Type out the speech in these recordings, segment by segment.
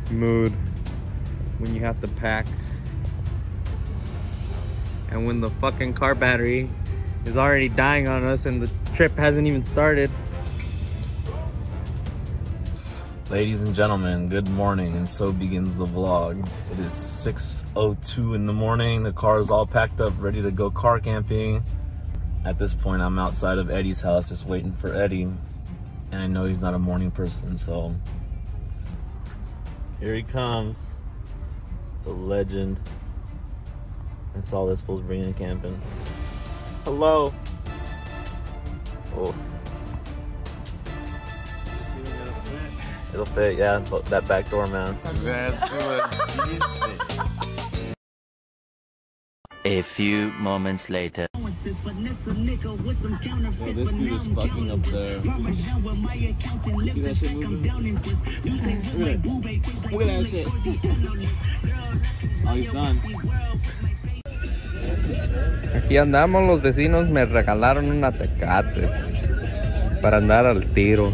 mood when you have to pack and when the fucking car battery is already dying on us and the trip hasn't even started. Ladies and gentlemen, good morning, and so begins the vlog. It is 6:02 in the morning. The car is all packed up, ready to go car camping. At this point, I'm outside of Eddie's house just waiting for Eddie. And I know he's not a morning person, so here he comes. The legend. That's all this fool's bringing camping. Hello. Oh. It'll fit, yeah, that back door, man. A few moments later. Yo, this dude is fucking up there. See that shit moving? Look at that shit. Oh, he's done. Aquí andamos, los vecinos me regalaron una Tecate para andar al tiro.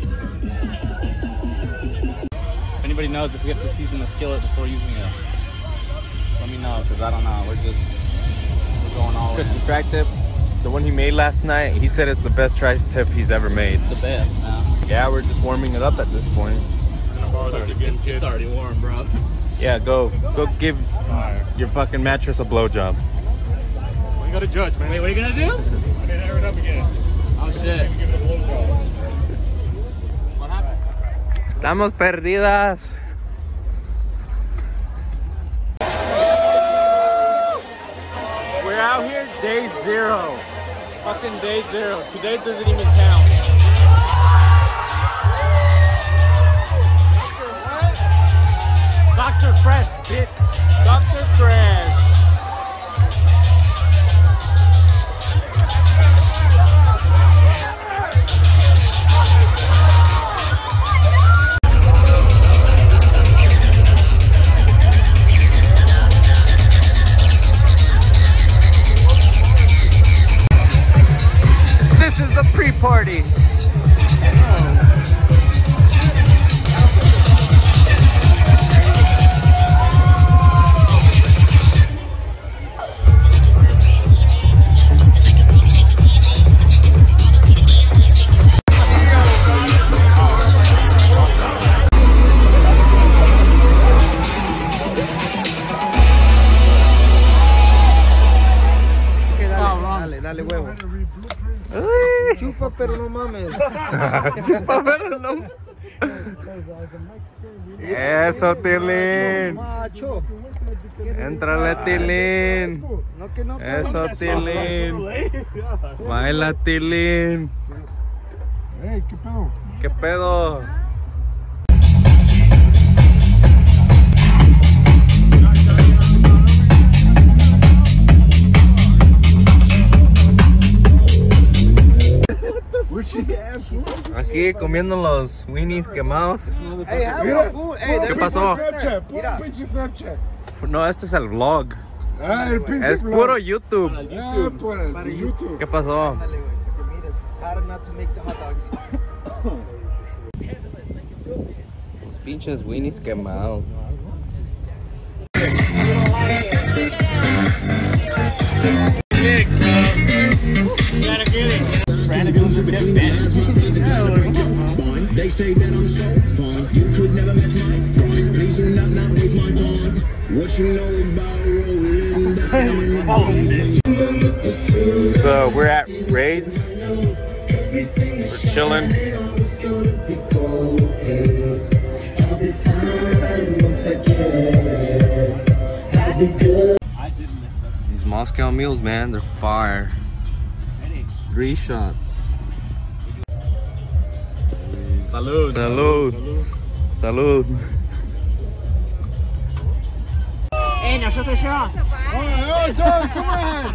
If anybody knows if we have to season the skillet before using it, let me know, because I don't know. We're going all in. The track tip, the one he made last night, he said it's the best tri-tip he's ever made. It's the best, man. Yeah, we're just warming it up at this point. It's already warm, bro. Yeah, go give your fucking mattress a blowjob. You gotta judge, man. Wait, what are you gonna do? I'm gonna air it up again. Oh shit. Give it a blowjob. What happened? Estamos perdidas. We're out here day 0. Fucking day 0. Today doesn't even count. Dr. Fresh, bitch. Dr. Fresh. This is the pre-party. Dale huevo. Chupa pero no mames. Chupa pero no. Eso, Tilín. Entrale, Tilín. Eso, Tilín. Baila, Tilín. Hey, ¿qué pedo? ¿Qué pedo? Aquí comiendo los weenies quemados. ¿Qué pasó? No, este es el vlog. Es puro YouTube. ¿Qué pasó? Los pinches weenies quemados. They say that I'm so fun. You could never match my fun. Please do not waste my time. What you know about rolling? So we're at Ray's. We're chilling. These Moscow meals, man, they're fire. 3 shots. Salud. Salud. Salud. Hey, nosotros ya. Come on.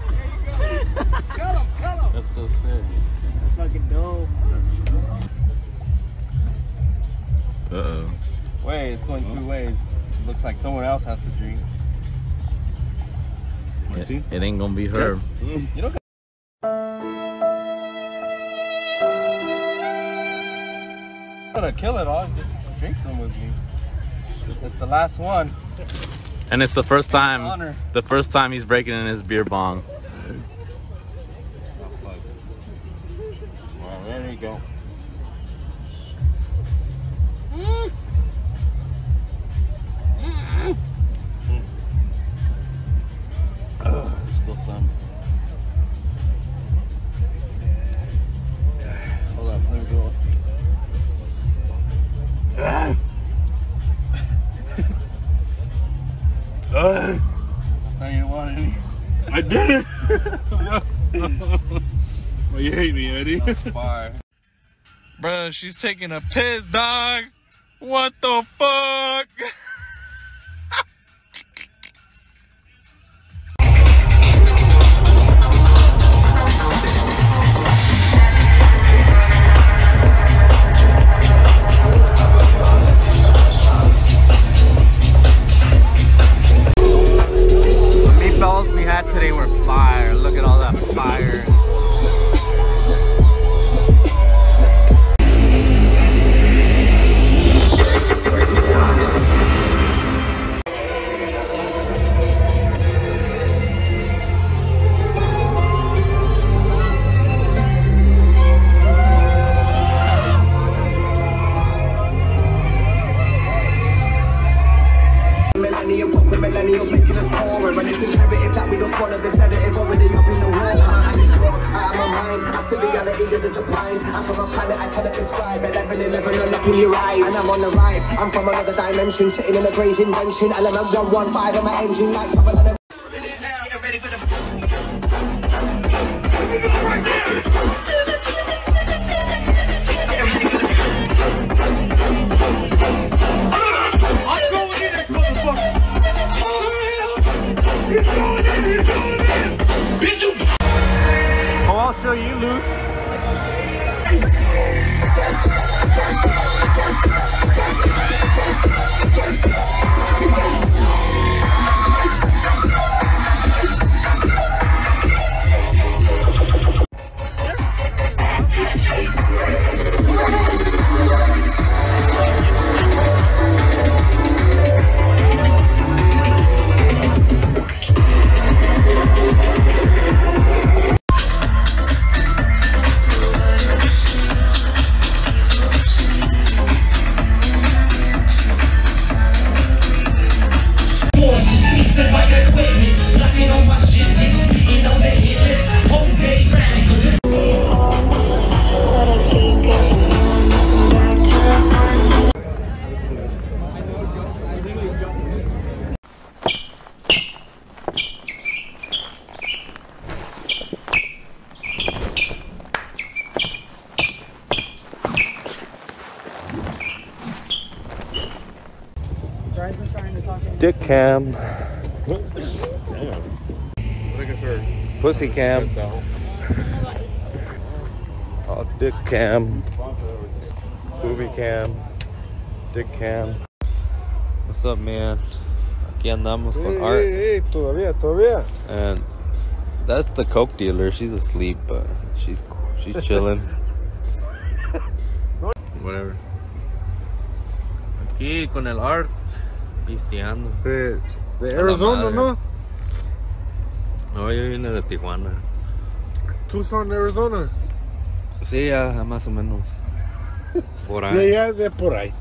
That's so sick. That's fucking dope. Uh-oh. Wait, it's going 2 ways. Looks like someone else has to drink. It ain't gonna be her. You don't gotta kill it all, just drink some with me. It's the last one. And it's the first time. Honor. The first time he's breaking in his beer bong. Well, there you go. There's still some. Hold up, let me go. I didn't want any. I did it. Well, you hate me, Eddie. Fire. Bruh, she's taking a piss, dog. What the fuck? We had today were fire. Look at all that fire. Millennials making us poorer, and it's imperative that we don't swallow the sedative already up in the wall. I'm a mind, I see reality that is a blind. I'm from a planet I cannot describe, 11-11, you're looking in your eyes. And I'm on the rise, I'm from another dimension, sitting in a great invention. Element 115 on my engine, like trouble and Oh, I'll show you loose. Dick cam. Pussy cam. Oh, dick cam. Booby cam. Dick cam. What's up, man? Aquí andamos con Art. Hey, todavía. And that's the coke dealer. She's asleep, but she's chilling. Whatever. Aquí con el Art. Pisteando. De Arizona, ¿no? No, yo vine de Tijuana. Tucson, Arizona. Sí, ya más o menos. Por ahí. De por ahí.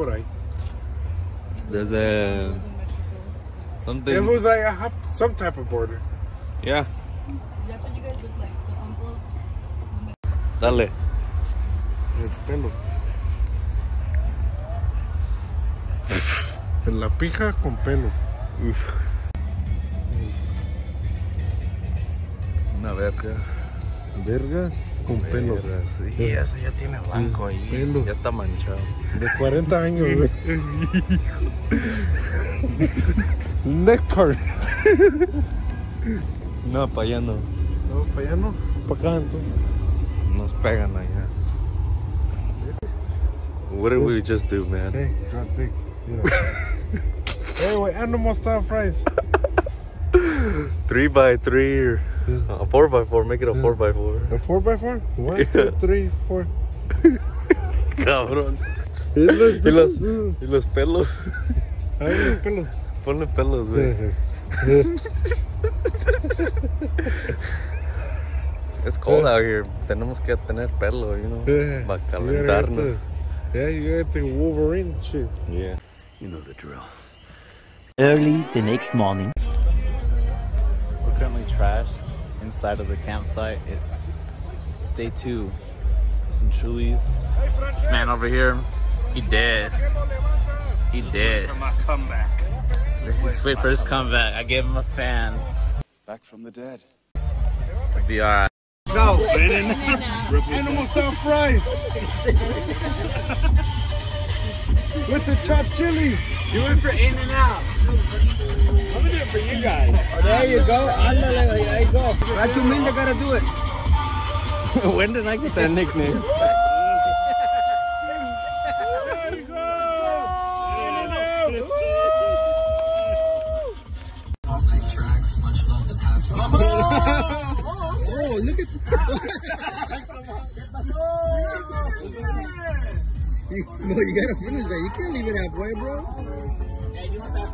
Desde something. It was like some type of border. Yeah. That's what you guys look like. The uncle. Dale. El pelo. En la pija con pelo. Una verga. Verga con pelos. Sí, ese ya tiene blanco ahí. Pelo. Ya está manchado. De 40 años, güey. Neck card. No, para allá no. No, para allá no. Para acá entonces. Nos pegan allá. What did we just do, man? Hey, drop dick. Hey, wait, animal style fries. 3x3 or a 4x4. Make it a 4x4. A 4x4? 1, 2, 3, 4. Cabrón. Y Y los pelos. A ver los pelos. Ponle pelos, güey. It's cold out here. Tenemos que tener pelo, you know. Para calentarnos. Yeah, you got the Wolverine shit. Yeah. You know the drill. Early the next morning. We're currently trashed inside of the campsite. It's day 2. Some Chulis. This man over here, he dead. He dead. For my comeback. Let's wait for his comeback. I gave him a fan. Back from the dead. It'll be alright. Go. Animal style fries. With the chopped chilies. Do it for In-N-Out. I'm gonna do it for you guys. Oh, there you go. Ándale, there you go. Nacho Minda gotta do it. When did I get that nickname? Oh, look at No, you gotta finish that. You can't leave it halfway, bro. Hey, you want that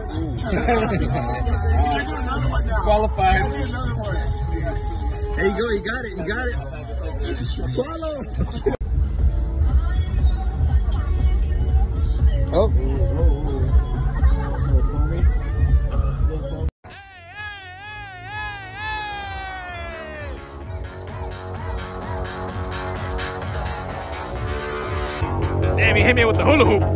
cigarette? Disqualified. There you go. You got it. You got it. Swallow. Oh. Damn, he hit me with the hula hoop.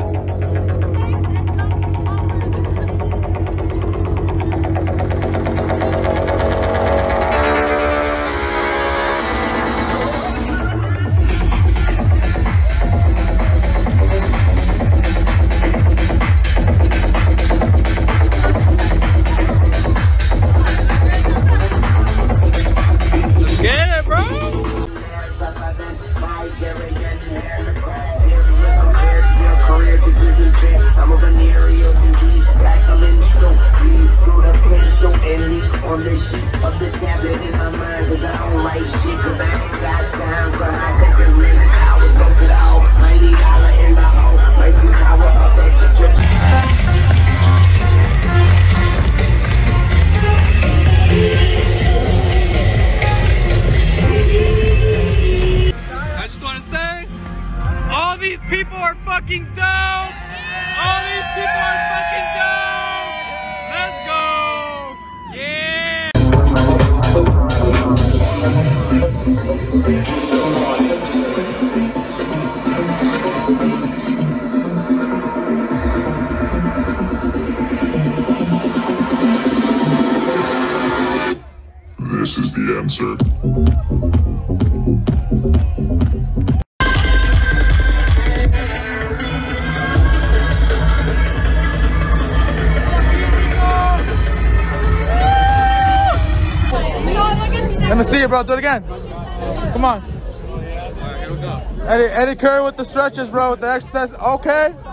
People are fucking dope! All these people are fucking dope! Let's go! Yeah! This is the answer. Let me see it, bro. Do it again. Come on. Eddie Curry with the stretches, bro. With the exercise. Okay.